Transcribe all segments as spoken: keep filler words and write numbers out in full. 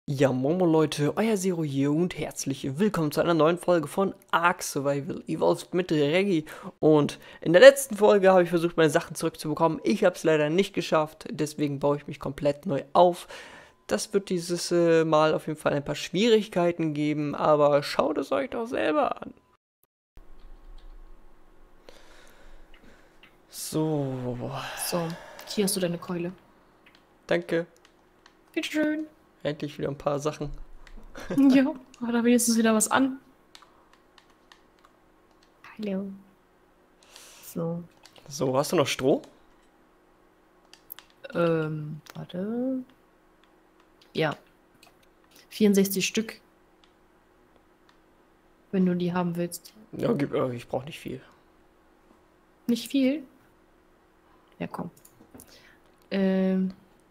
Ja, Momo Leute, euer Zero hier und herzlich willkommen zu einer neuen Folge von Ark Survival Evolved mit Reggie. Und in der letzten Folge habe ich versucht, meine Sachen zurückzubekommen. Ich habe es leider nicht geschafft, deswegen baue ich mich komplett neu auf. Das wird dieses äh, Mal auf jeden Fall ein paar Schwierigkeiten geben, aber schaut es euch doch selber an. So, So, hier hast du deine Keule. danke. Bitteschön. Endlich wieder ein paar Sachen. Ja, hat da wenigstens wieder was an. Hallo. So, So, hast du noch Stroh? ähm, warte. Ja. vierundsechzig Stück. Wenn du die haben willst. Ja, gib, äh, ich brauche nicht viel. Nicht viel? Ja, komm. Ähm,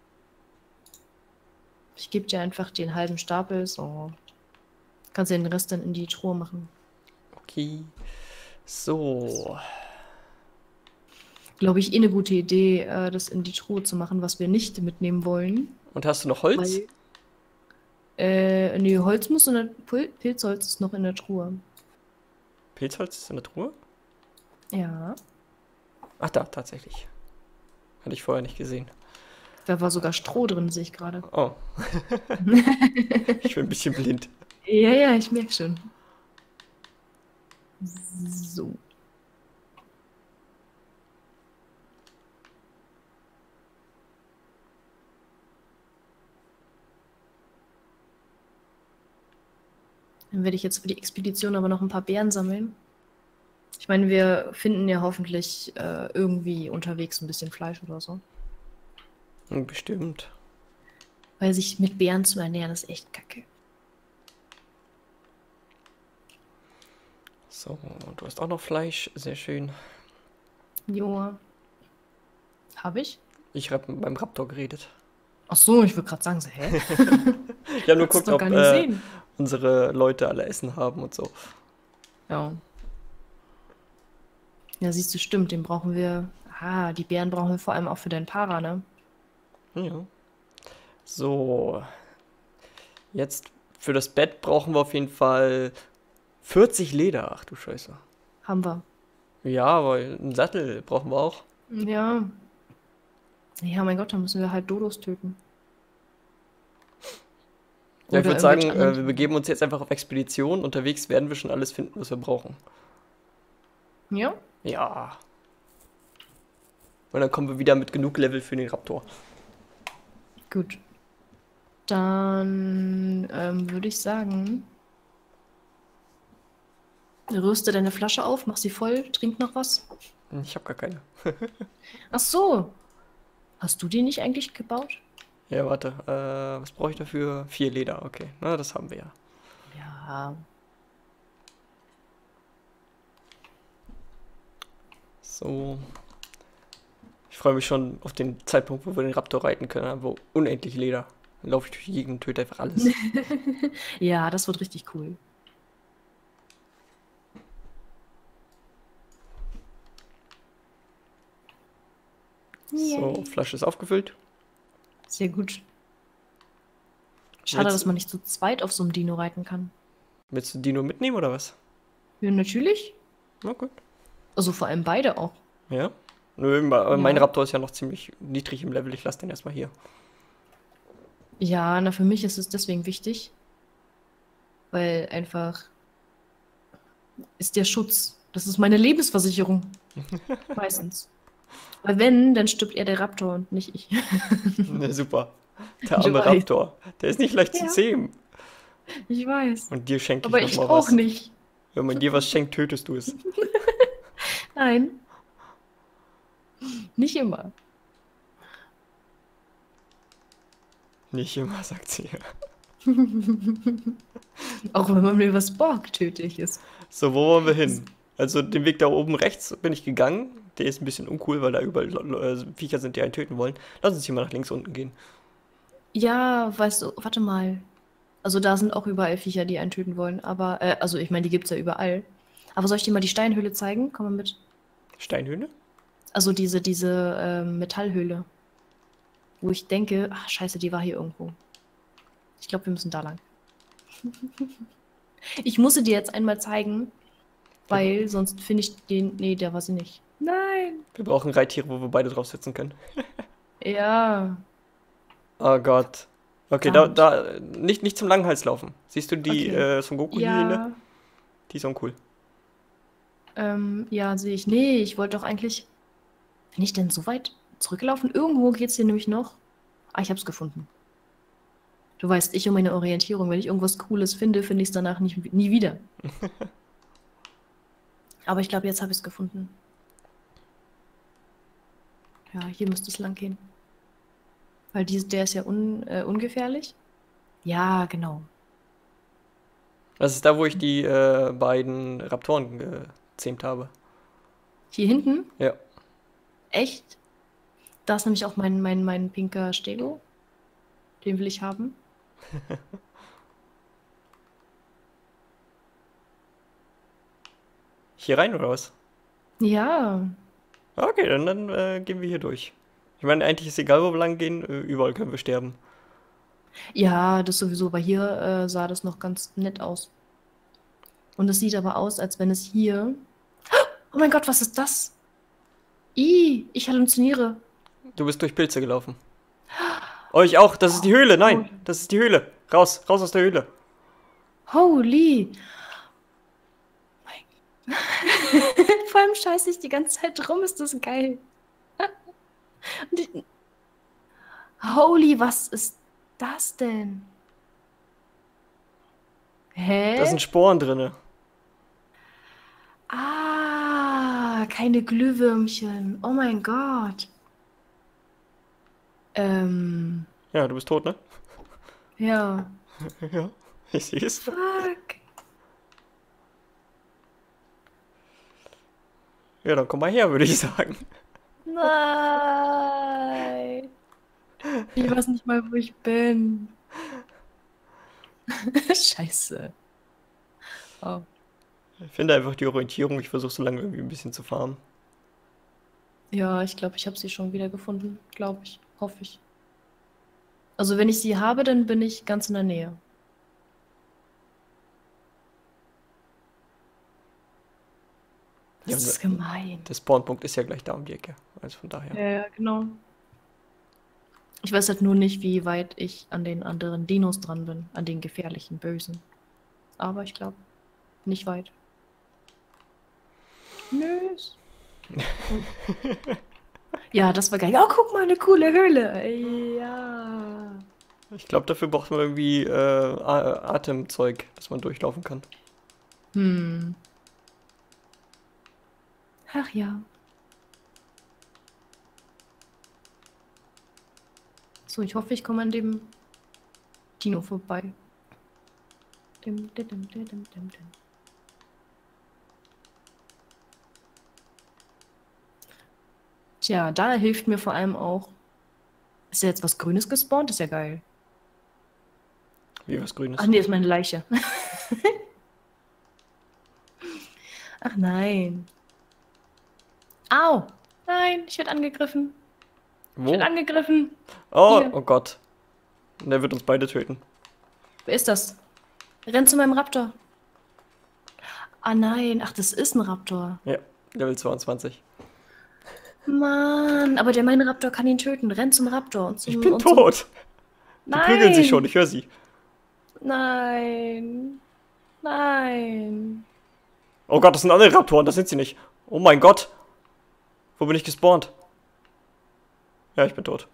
ich gebe dir einfach den halben Stapel. So. Kannst du den Rest dann in die Truhe machen. Okay. So. Glaube ich, eh eine gute Idee, äh, das in die Truhe zu machen, was wir nicht mitnehmen wollen. Und hast du noch Holz? Weil, äh, nee, Holz muss in der, Pil Pilzholz ist noch in der Truhe. Pilzholz ist in der Truhe? Ja. Ach da, tatsächlich. Hatte ich vorher nicht gesehen. Da war sogar Stroh drin, sehe ich gerade. Oh. Ich bin ein bisschen blind. Ja, ja, ich merke schon. So. Dann werde ich jetzt für die Expedition aber noch ein paar Beeren sammeln. Ich meine, wir finden ja hoffentlich äh, irgendwie unterwegs ein bisschen Fleisch oder so. Hm, bestimmt. Weil sich mit Beeren zu ernähren, ist echt kacke. So, du hast auch noch Fleisch. Sehr schön. Joa. Habe ich? Ich habe mit meinem Raptor geredet. Ach so, ich würde gerade sagen, so, hä? Ich habe nur Hast geguckt, du doch ob gar nicht äh, gesehen. unsere Leute alle Essen haben und so. Ja. Ja, siehst du, stimmt, den brauchen wir. Ah, die Beeren brauchen wir vor allem auch für deinen Para, ne? Ja. So. Jetzt für das Bett brauchen wir auf jeden Fall vierzig Leder. Ach du Scheiße. Haben wir. Ja, aber einen Sattel brauchen wir auch. Ja. Ja, mein Gott, dann müssen wir halt Dodos töten. Ja, ich Oder würde irgendwelche sagen, anderen äh, wir Tiere. begeben uns jetzt einfach auf Expedition. Unterwegs werden wir schon alles finden, was wir brauchen. Ja? Ja. Und dann kommen wir wieder mit genug Level für den Raptor. Gut. Dann ähm, würde ich sagen, rüste deine Flasche auf, mach sie voll, trink noch was. Ich habe gar keine. Ach so. Hast du die nicht eigentlich gebaut? Ja, warte. Äh, was brauche ich dafür? Vier Leder, okay. Na, das haben wir ja. Ja. So. Ich freue mich schon auf den Zeitpunkt, wo wir den Raptor reiten können. Dann wo unendlich Leder. Dann laufe ich durch die Gegend und töte einfach alles. Ja, das wird richtig cool. So, Yay. Flasche ist aufgefüllt. Sehr gut. Schade, Willst, dass man nicht zu zweit auf so einem Dino reiten kann. willst du Dino mitnehmen oder was? Ja, natürlich. Na gut. Also vor allem beide auch. Ja. Nö, ma- mein Ja. Raptor ist ja noch ziemlich niedrig im Level. Ich lasse den erstmal hier. Ja, na, für mich ist es deswegen wichtig, weil einfach ist der Schutz. Das ist meine Lebensversicherung. Meistens. Weil wenn, dann stirbt eher der Raptor und nicht ich. Na, super. Der Ich arme weiß. Raptor. Der ist nicht leicht zu Ja. zähmen. Ich weiß. Und dir schenke ich Aber noch ich mal auch was. nicht. Wenn man dir was schenkt, tötest du es. Nein. Nicht immer. Nicht immer, sagt sie. Auch wenn man mir was borgt, töte ich es. So, wo wollen wir hin? Also den Weg da oben rechts bin ich gegangen. Der ist ein bisschen uncool, weil da überall äh, Viecher sind, die einen töten wollen. Lass uns hier mal nach links unten gehen. Ja, weißt du, warte mal. Also da sind auch überall Viecher, die einen töten wollen. Aber, äh, also ich meine, die gibt's ja überall. Aber soll ich dir mal die Steinhöhle zeigen? Komm mal mit. Steinhöhle? Also diese, diese ähm, Metallhöhle. Wo ich denke, ach scheiße, die war hier irgendwo. Ich glaube, wir müssen da lang. Ich muss sie dir jetzt einmal zeigen, weil sonst finde ich den... Nee, der war sie nicht. Nein. Wir brauchen Reittiere, wo wir beide drauf sitzen können. Ja. Oh Gott. Okay, da, Verdammt. da, nicht, nicht zum Langhals laufen. Siehst du die Okay. äh, Son Goku-Hyäne? Ja. Die ist uncool. Ähm, ja, sehe ich. Nee, ich wollte doch eigentlich... Bin ich denn so weit zurückgelaufen? Irgendwo geht's hier nämlich noch. Ah, ich hab's gefunden. Du weißt, ich und meine Orientierung. Wenn ich irgendwas Cooles finde, finde ich es danach nicht, nie wieder. Aber ich glaube, jetzt habe ich es gefunden. Ja, hier müsste es lang gehen. Weil die, der ist ja un, äh, ungefährlich. Ja, genau. Das ist da, wo ich die äh, beiden Raptoren gezähmt habe. Hier hinten? Ja. Echt? Da ist nämlich auch mein, mein, mein pinker Stego. Den will ich haben. Hier rein oder was? Ja. Okay, dann, dann äh, gehen wir hier durch. Ich meine, eigentlich ist egal, wo wir lang gehen, äh, überall können wir sterben. Ja, das sowieso. Weil hier äh, sah das noch ganz nett aus. Und es sieht aber aus, als wenn es hier... Oh mein Gott, was ist das? Ih, ich halluziniere. Du bist durch Pilze gelaufen. Oh, ich auch. Das ist die Höhle. Nein, das ist die Höhle. Raus, raus aus der Höhle. Holy. Mein- Vor allem scheiße ich die ganze Zeit rum, ist das geil. Und ich... Holy, was ist das denn? Hä? Da sind Sporen drinne. Ah, keine Glühwürmchen. Oh mein Gott. Ähm, Ja, du bist tot, ne? ja. Ja, ich sehe es. Fuck. Ja, dann komm mal her, würde ich sagen. Nein. Ich weiß nicht mal, wo ich bin. Scheiße. Oh. Ich finde einfach die Orientierung. Ich versuche so lange irgendwie ein bisschen zu farmen. Ja, ich glaube, ich habe sie schon wieder gefunden. Glaube ich. Hoffe ich. Also, wenn ich sie habe, dann bin ich ganz in der Nähe. Ja, Das ist gemein. der Spawnpunkt ist ja gleich da um die Ecke. Also von daher. Ja, ja, genau. Ich weiß halt nur nicht, wie weit ich an den anderen Dinos dran bin. An den gefährlichen, bösen. Aber ich glaube, nicht weit. Nös. Ja, das war geil. Oh, guck mal, eine coole Höhle. Ja. Ich glaube, dafür braucht man irgendwie äh, A- Atemzeug, dass man durchlaufen kann. Hm. Ach ja. So, ich hoffe, ich komme an dem Dino vorbei. Dim, dim, dim, dim, dim, dim. Tja, da hilft mir vor allem auch. Ist ja jetzt was Grünes gespawnt? Ist ja geil. Wie was Grünes. Ach nee, ist meine Leiche. Ach nein. Au! Nein, ich werde angegriffen. Ich Wo? werde angegriffen. Oh, Hier. oh Gott. Der wird uns beide töten. Wer ist das? Renn zu meinem Raptor. Ah nein, ach, das ist ein Raptor. Ja, Level zweiundzwanzig. Mann, aber der meine Raptor kann ihn töten. Renn zum Raptor und zum. Ich bin und zum... tot. Die Nein! prügeln sich schon, ich höre sie. Nein. Nein. Oh Gott, das sind andere Raptoren, das sind sie nicht. Oh mein Gott. Wo bin ich gespawnt? Ja, ich bin tot.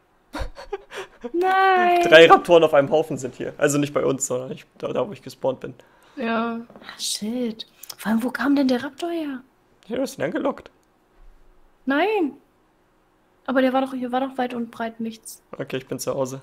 Nein. Drei Raptoren auf einem Haufen sind hier. Also nicht bei uns, sondern ich, da, da, wo ich gespawnt bin. Ja. Ah, shit. Vor allem, wo kam denn der Raptor her? Ja, das sind angelockt. Nein. Aber der war doch, hier war doch weit und breit nichts. Okay, ich bin zu Hause.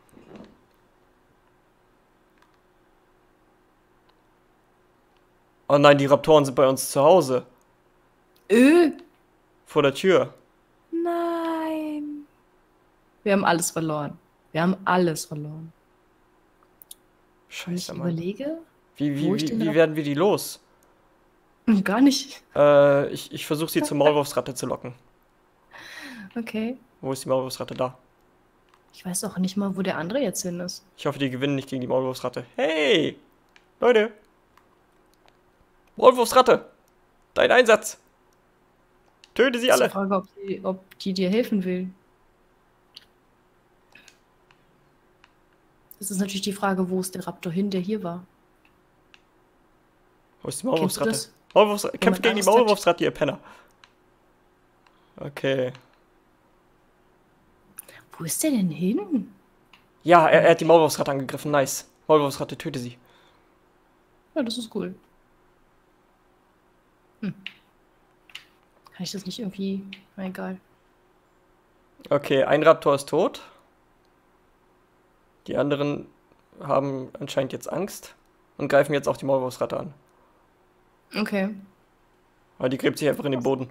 Oh nein, die Raptoren sind bei uns zu Hause. Öh. Vor der Tür. Nein. Wir haben alles verloren. Wir haben alles verloren. Wenn ich Scheiße, Mann. überlege, Wie, wo wie, ich wie, den wie Rap- werden wir die los? gar nicht. Äh, ich, ich versuche sie zur Maulwurfsratte zu locken. Okay. Wo ist die Maulwurfsratte? Da. Ich weiß auch nicht mal, wo der andere jetzt hin ist. Ich hoffe, die gewinnen nicht gegen die Maulwurfsratte. Hey! Leute! Maulwurfsratte! Dein Einsatz! Töte sie Ist die alle! Frage, ob die, ob die dir helfen will. Das ist natürlich die Frage, wo ist der Raptor hin, der hier war? Wo ist die Kennst du Maulwurfsratte? das? Maulwurfs Wenn Kämpft man gegen die Angst hat? Maulwurfsratte, ihr Penner. Okay. Wo ist der denn hin? Ja, er, er hat die Maulwurfsratte angegriffen. Nice. Maulwurfsratte, töte sie. Ja, das ist cool. Hm. Kann ich das nicht irgendwie... Na, egal. Okay, ein Raptor ist tot. Die anderen haben anscheinend jetzt Angst und greifen jetzt auch die Maulwurfsratte an. Okay. Aber die gräbt sich einfach in den Boden.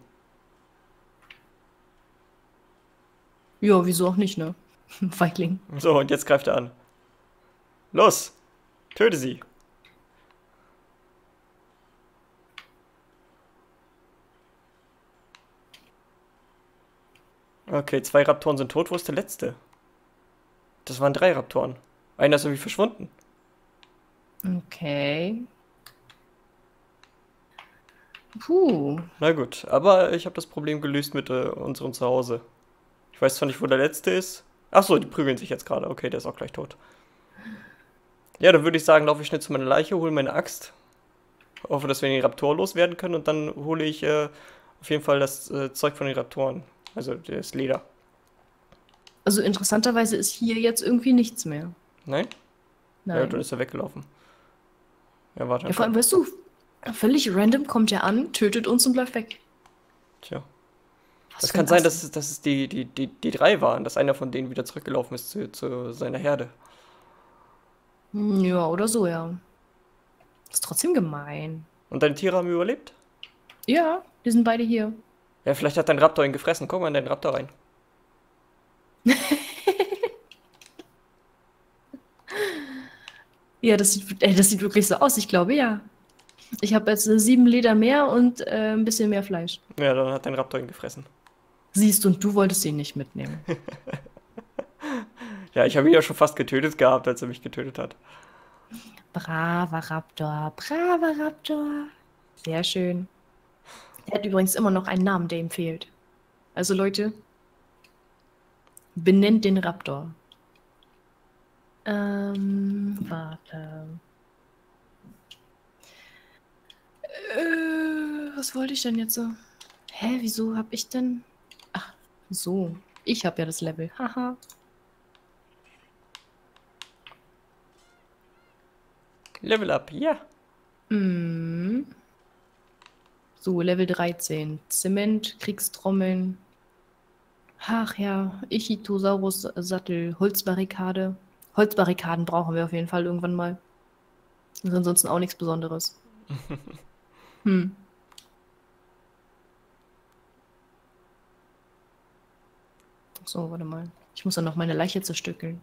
Ja, wieso auch nicht, ne? Feigling. So, und jetzt greift er an. Los! Töte sie! Okay, zwei Raptoren sind tot. Wo ist der letzte? Das waren drei Raptoren. Einer ist irgendwie verschwunden. Okay. Puh. Na gut, aber ich habe das Problem gelöst mit äh, unserem Zuhause. Ich weiß zwar nicht, wo der letzte ist. Ach so, die prügeln sich jetzt gerade. Okay, der ist auch gleich tot. Ja, dann würde ich sagen, laufe ich schnell zu meiner Leiche, hole meine Axt. Hoffe, dass wir den Raptor loswerden können und dann hole ich äh, auf jeden Fall das äh, Zeug von den Raptoren. Also das Leder. Also interessanterweise ist hier jetzt irgendwie nichts mehr. Nein? Ja, Nein. dann ist er weggelaufen. Ja, warte. Ja, vor allem, weißt du, völlig random kommt er an, tötet uns und bleibt weg. Tja. Was Es für ein kann sein, Ass. dass es, dass es die, die, die, die drei waren, dass einer von denen wieder zurückgelaufen ist zu, zu seiner Herde. Hm, ja, oder so, ja. Ist trotzdem gemein. Und deine Tiere haben überlebt? Ja, die sind beide hier. Ja, vielleicht hat dein Raptor ihn gefressen. Guck mal in deinen Raptor rein. Ja, das sieht, äh, das sieht wirklich so aus. Ich glaube, ja. Ich habe jetzt äh, sieben Leder mehr und äh, ein bisschen mehr Fleisch. Ja, dann hat dein Raptor ihn gefressen. Siehst du, und du wolltest ihn nicht mitnehmen. Ja, ich habe ihn ja schon fast getötet gehabt, als er mich getötet hat. Braver Raptor, braver Raptor. Sehr schön. Er hat übrigens immer noch einen Namen, der ihm fehlt. Also Leute, benennt den Raptor. Ähm, warte. Äh, was wollte ich denn jetzt so? Hä, wieso hab ich denn... Ach, so. Ich habe ja das Level. Haha. Level up, ja. Mm. So, Level dreizehn. Zement, Kriegstrommeln. Ach ja, Ichthyosaurus-Sattel, Holzbarrikade. Holzbarrikaden brauchen wir auf jeden Fall irgendwann mal. Das ist ansonsten auch nichts Besonderes. Hm. So, warte mal. Ich muss dann noch meine Leiche zerstückeln.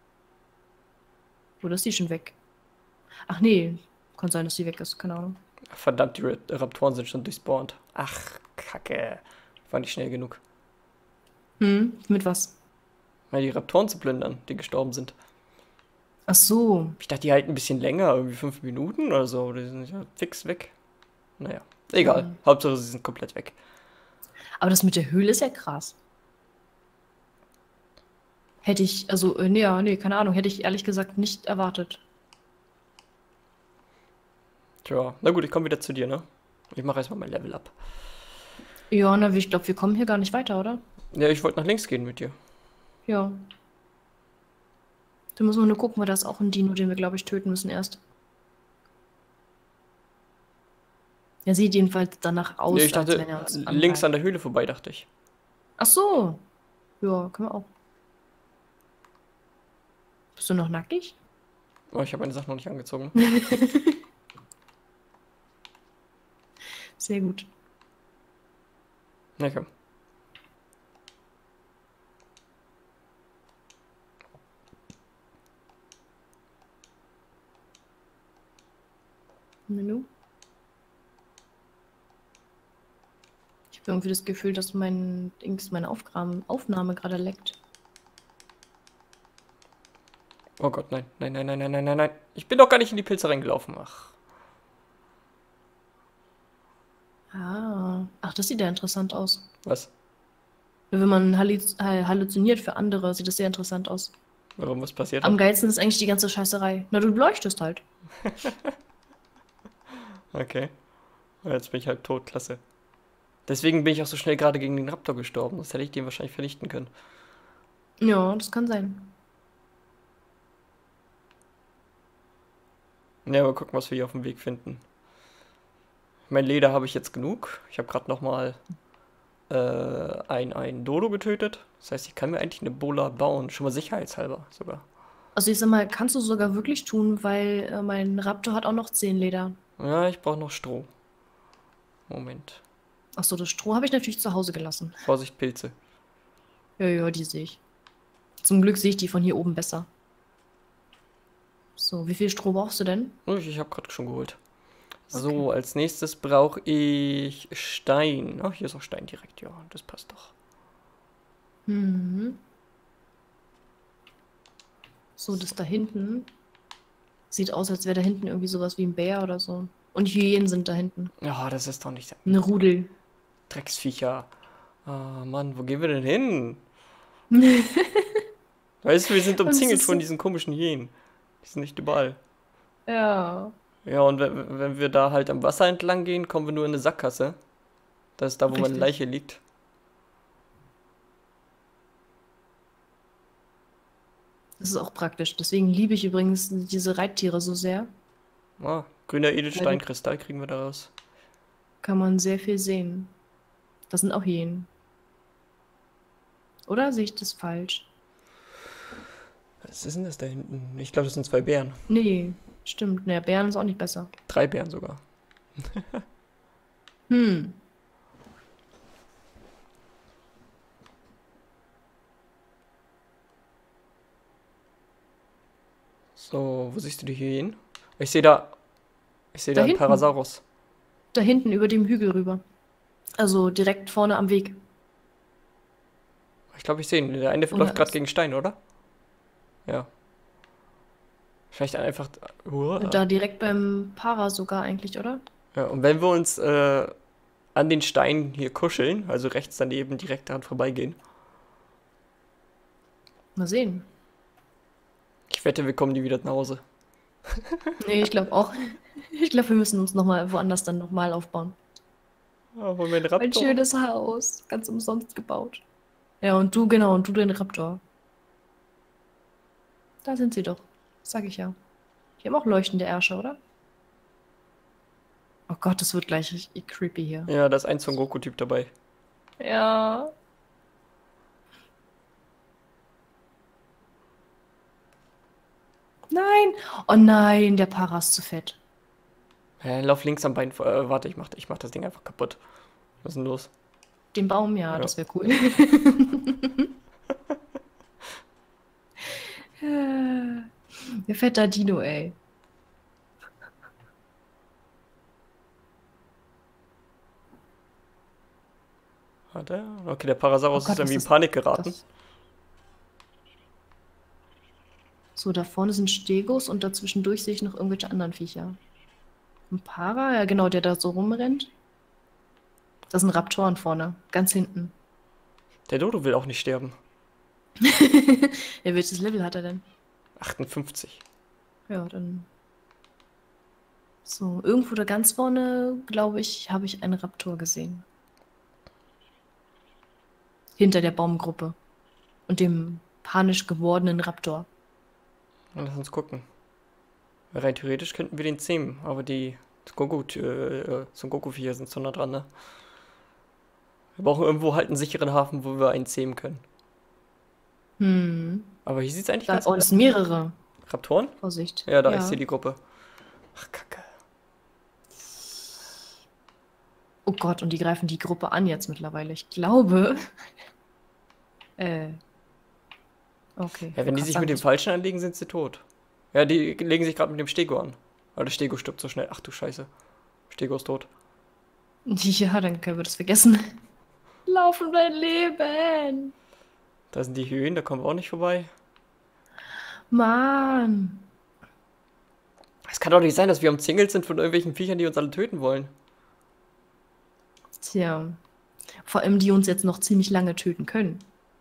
Oder ist die schon weg? Ach nee, kann sein, dass die weg ist. Keine Ahnung. Verdammt, die Ra- Raptoren sind schon durchspawned. Ach, Kacke. War nicht schnell genug. Hm, mit was? Mal die Raptoren zu plündern, die gestorben sind. Ach so. Ich dachte, die halten ein bisschen länger, irgendwie fünf Minuten oder so. Aber die sind ja fix weg. Naja, egal. Hm. Hauptsache, sie sind komplett weg. Aber das mit der Höhle ist ja krass. Hätte ich, also, äh, nee, ja, nee, keine Ahnung, hätte ich ehrlich gesagt nicht erwartet. Tja, na gut, ich komme wieder zu dir, ne? Ich mache erstmal mein Level up. Ja, na, ich glaube, wir kommen hier gar nicht weiter, oder? Ja, ich wollte nach links gehen mit dir. Ja. Da müssen wir nur gucken, weil da ist auch ein Dino, den wir, glaube ich, töten müssen erst. Er sieht jedenfalls danach aus, Nee, ich als dachte, wenn er uns links angreift. an der Höhle vorbei, dachte ich. Ach so. Ja, können wir auch. Bist du noch nackig? Oh, ich habe meine Sachen noch nicht angezogen. Sehr gut. Na komm. Menü. Ich habe irgendwie das Gefühl, dass mein Dings, meine Aufgaben, Aufnahme gerade leckt. Oh Gott, nein, nein, nein, nein, nein, nein, nein, nein. Ich bin doch gar nicht in die Pilze reingelaufen. Ach, Ah. Ach, das sieht ja interessant aus. was? Wenn man hallu- äh, halluziniert für andere, sieht das sehr interessant aus. Warum, was passiert Am hat? geilsten ist eigentlich die ganze Scheißerei. Na, du leuchtest halt. Okay. Jetzt bin ich halb tot, klasse. Deswegen bin ich auch so schnell gerade gegen den Raptor gestorben. Sonst hätte ich den wahrscheinlich vernichten können. Ja, das kann sein. Ja, mal gucken, was wir hier auf dem Weg finden. Mein Leder habe ich jetzt genug. Ich habe gerade nochmal äh, ein, ein Dodo getötet. Das heißt, ich kann mir eigentlich eine Bola bauen. Schon mal sicherheitshalber sogar. Also ich sag mal, kannst du sogar wirklich tun, weil äh, mein Raptor hat auch noch zehn Leder. Ja, ich brauche noch Stroh. Moment. Achso, das Stroh habe ich natürlich zu Hause gelassen. Vorsicht, Pilze. Ja, ja, die sehe ich. Zum Glück sehe ich die von hier oben besser. So, wie viel Stroh brauchst du denn? Oh, Ich, ich habe gerade schon geholt. Okay. So, als nächstes brauche ich Stein. Ach, hier ist auch Stein direkt. Ja, das passt doch. Mhm. So, das da hinten sieht aus, als wäre da hinten irgendwie sowas wie ein Bär oder so. Und Hyänen sind da hinten. Ja, das ist doch nicht Eine Rudel. Drecksviecher. Ah, Mann, wo gehen wir denn hin? Weißt du, wir sind Und es umzingelt ist von so- diesen komischen Hyänen. Die sind nicht überall. Ja. Ja, und wenn, wenn wir da halt am Wasser entlang gehen, kommen wir nur in eine Sackgasse. Das ist da, wo meine Richtig. Leiche liegt. Das ist auch praktisch. Deswegen liebe ich übrigens diese Reittiere so sehr. Ah, grüner Weil Edelsteinkristall kriegen wir daraus. kann man sehr viel sehen. Das sind auch Hyänen. Oder sehe ich das falsch? Was ist denn das da hinten? Ich glaube, das sind zwei Bären. Nee, stimmt. Naja, Bären ist auch nicht besser. Drei Bären sogar. Hm. So, wo siehst du die Hyänen? Ich sehe da, ich sehe da Da einen hinten. Parasaurus. Da hinten über dem Hügel rüber. Also direkt vorne am Weg. Ich glaube, ich sehe ihn. Der eine Oder läuft gerade ist- gegen Stein, oder? Ja. Vielleicht einfach. Uah. Da direkt beim Para sogar eigentlich, oder? Ja, und wenn wir uns äh, an den Stein hier kuscheln, also rechts daneben direkt daran vorbeigehen, Mal sehen. ich wette, wir kommen nie wieder nach Hause. Nee, ich glaube auch. Ich glaube, wir müssen uns nochmal woanders dann nochmal aufbauen. Aber mein Ein Raptor. schönes Haus. Ganz umsonst gebaut. Ja, und du, genau, und du den Raptor. Da sind sie doch. Sag ich ja. Die haben auch leuchtende Ärsche, oder? Oh Gott, das wird gleich richtig creepy hier. Ja, da ist ein Son Goku-Typ dabei. Ja. Nein! Oh nein, der Para ist zu fett. Hä, lauf links am Bein vor. Äh, warte, ich mach, ich mach das Ding einfach kaputt. Was ist denn los? Den Baum, ja, Ja. das wäre cool. Der fetter Dino, ey. Warte. Okay, der Parasaurus Oh Gott, ist irgendwie in was ist Panik geraten. das? So, da vorne sind Stegos und dazwischendurch sehe ich noch irgendwelche anderen Viecher. Ein Para, ja genau, der da so rumrennt. Das sind Raptoren vorne, ganz hinten. Der Dodo will auch nicht sterben. Ja, welches Level hat er denn? achtundfünfzig. Ja, dann. So, irgendwo da ganz vorne, glaube ich, habe ich einen Raptor gesehen. Hinter der Baumgruppe. Und dem panisch gewordenen Raptor. Na, Lass uns gucken. Rein theoretisch könnten wir den zähmen, aber die Son Goku, äh, äh, Son Goku-Viecher sind so nah dran, ne? Wir brauchen irgendwo halt einen sicheren Hafen, wo wir einen zähmen können. Hm. Aber hier sieht es eigentlich Da, ganz oh, gut das aus. sind mehrere. Raptoren? Vorsicht. Ja, da, ich sehe die Gruppe. Ach, Kacke. Oh Gott, und die greifen die Gruppe an jetzt mittlerweile. Ich glaube. äh. Okay. Ja, wenn die Krass, sich mit dem sagen, Falschen anlegen, sind sie tot. Ja, die legen sich gerade mit dem Stego an. Aber der Stego stirbt so schnell. Ach du Scheiße. Stego ist tot. ja, dann können wir das vergessen. Laufen mein Leben. Da sind die Höhen, da kommen wir auch nicht vorbei. Mann. Es kann doch nicht sein, dass wir umzingelt sind von irgendwelchen Viechern, die uns alle töten wollen. Tja. Vor allem, die uns jetzt noch ziemlich lange töten können.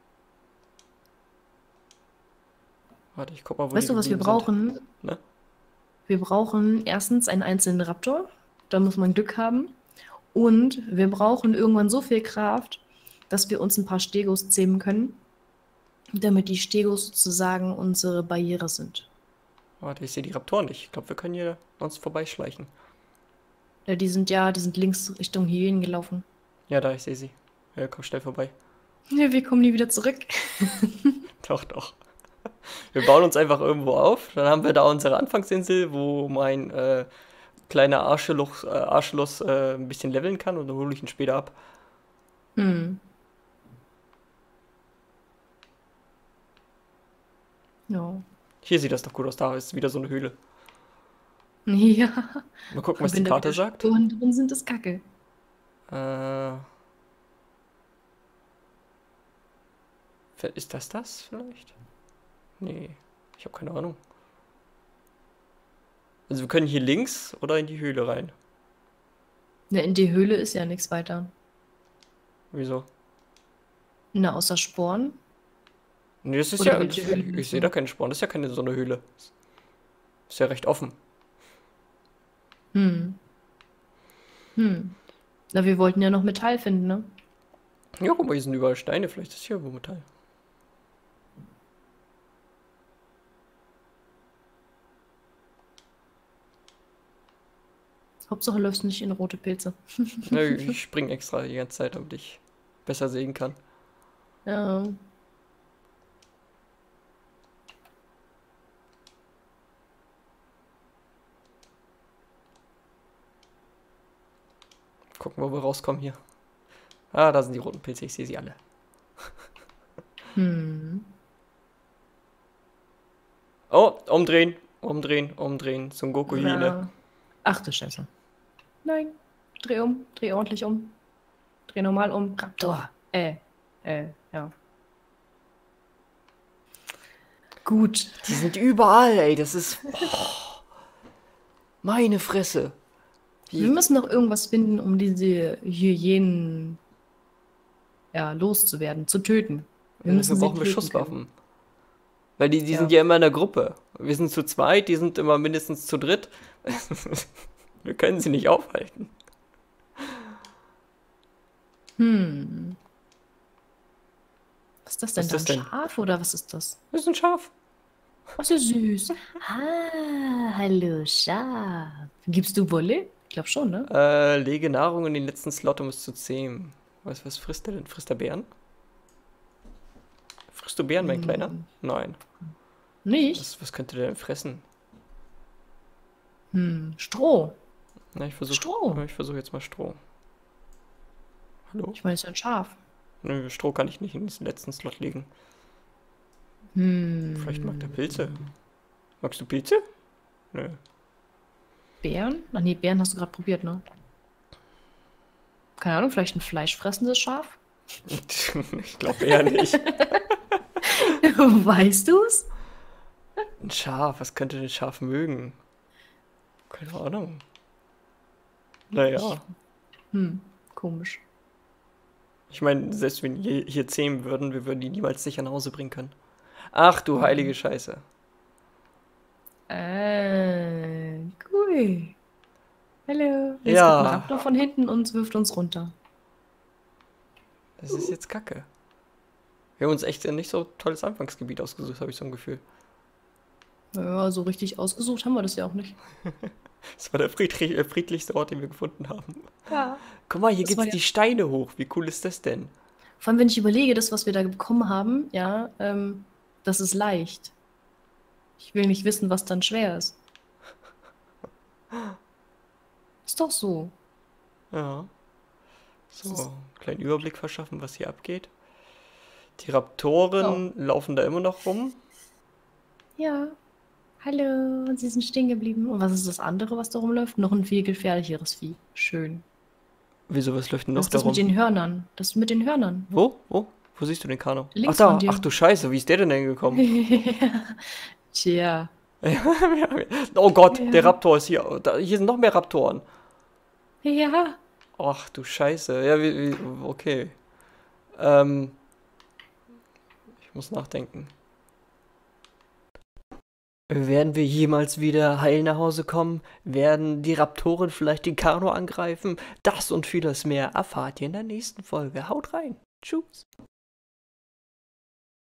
Warte, ich guck mal, wo Weißt die du, was wir geblieben sind. brauchen? Ne? Wir brauchen erstens einen einzelnen Raptor. Da muss man Glück haben. Und wir brauchen irgendwann so viel Kraft, dass wir uns ein paar Stegos zähmen können, damit die Stegos sozusagen unsere Barriere sind. Warte, ich sehe die Raptoren nicht. Ich glaube, wir können hier uns vorbeischleichen. Ja, die sind ja, die sind links Richtung Hyänen gelaufen. Ja, da, ich sehe sie. Ja, komm schnell vorbei. Ja, wir kommen nie wieder zurück. Doch, doch. Wir bauen uns einfach irgendwo auf. Dann haben wir da unsere Anfangsinsel, wo mein äh, kleiner Arscheloch, äh, Arschloch äh, ein bisschen leveln kann und dann hole ich ihn später ab. Hm. Ja. Hier sieht das doch gut aus. Da ist wieder so eine Höhle. Ja. Mal gucken, was die Wenn da Karte wieder sagt. Spuren drin sind, ist Kacke. Äh, ist das das vielleicht? Nee, ich habe keine Ahnung. Also wir können hier links oder in die Höhle rein. Ne, in die Höhle ist ja nichts weiter. Wieso? Na, außer Sporen. Nee, das ist Oder ja. welche Höhle Ich meinst sehe du? da keine Sporen. Das ist ja keine so eine Höhle. Ist ja recht offen. Hm. Hm. Na, wir wollten ja noch Metall finden, ne? Ja, guck mal, hier sind überall Steine. Vielleicht ist hier irgendwo Metall. Hauptsache läufst nicht in rote Pilze. Ja, ich spring extra die ganze Zeit, damit ich besser sehen kann. Ja. Gucken, wo wir rauskommen hier. Ah, da sind die roten Pilze. Ich sehe sie alle. Hm. Oh, umdrehen. Umdrehen, umdrehen. Son Goku-Hyäne. Ja. Ach du Scheiße. Nein. Dreh um. Dreh ordentlich um. Dreh normal um. Raptor. Äh. Äh. Ja. Gut. Die sind überall, ey. Das ist. Oh, meine Fresse. Wir müssen noch irgendwas finden, um diese Hyänen ja, loszuwerden, zu töten. Wir Ja, müssen dafür sie brauchen wir töten Schusswaffen. können. Weil die, die Ja. sind ja immer in der Gruppe. Wir sind zu zweit, die sind immer mindestens zu dritt. Wir können sie nicht aufhalten. Hm. Was ist das denn? Was ist da das ein denn? Schaf oder was ist das? Das ist ein Schaf. Ach, so süß. Ah, hallo Schaf. Gibst du Wolle? Ich glaube schon, ne? Äh, lege Nahrung in den letzten Slot, um es zu zähmen. Was, was frisst der denn? Frisst der Beeren? Frisst du Beeren, mein Kleiner? Nein. Nicht? Was, was könnte der denn fressen? Hm. Stroh. Na, ich versuche Stroh. ich versuch jetzt mal Stroh. Hallo? Ich meine, es ist ein Schaf. Nö, Stroh kann ich nicht in diesen letzten Slot legen. Hm. Vielleicht mag der Pilze. Magst du Pilze? Nö. Bären? Ach nee, Bären hast du gerade probiert, ne? Keine Ahnung, vielleicht ein fleischfressendes Schaf? Ich glaube eher nicht. Weißt du's? Ein Schaf, was könnte ein Schaf mögen? Keine Ahnung. Naja. Hm, komisch. Ich meine, selbst wenn wir hier zähmen würden, wir würden die niemals sicher nach Hause bringen können. Ach du heilige Scheiße. Äh, cool. Hallo. Jetzt Ja. kommt ein Raptor von hinten und wirft uns runter. Das ist jetzt Kacke. Wir haben uns echt ein nicht so tolles Anfangsgebiet ausgesucht, habe ich so ein Gefühl. Ja, so richtig ausgesucht haben wir das ja auch nicht. Das war der friedlich, äh, friedlichste Ort, den wir gefunden haben. Ja. Guck mal, hier Das geht's war ja- die Steine hoch. Wie cool ist das denn? Vor allem, wenn ich überlege, das, was wir da bekommen haben, ja, ähm, das ist leicht. Ich will nicht wissen, was dann schwer ist. Ist doch so. Ja. Das ist- So, kleinen Überblick verschaffen, was hier abgeht. Die Raptoren laufen da immer noch rum. Ja. Hallo, und sie sind stehen geblieben. Und was ist das andere, was da rumläuft? Noch ein viel gefährlicheres Vieh. Schön. Wieso, was läuft denn Das noch ist das da mit rum? den Hörnern. Das mit den Hörnern. Wo? Wo? Wo siehst du den Kano? Links Ach da, von dir. ach du Scheiße, wie ist der denn hingekommen? Tja. Oh Gott, Ja. der Raptor ist hier. Da, hier sind noch mehr Raptoren. Ja. Ach du Scheiße. Ja, wie, wie, okay. Ähm, ich muss nachdenken. Werden wir jemals wieder heil nach Hause kommen? Werden die Raptoren vielleicht den Kano angreifen? Das und vieles mehr erfahrt ihr in der nächsten Folge. Haut rein. Tschüss.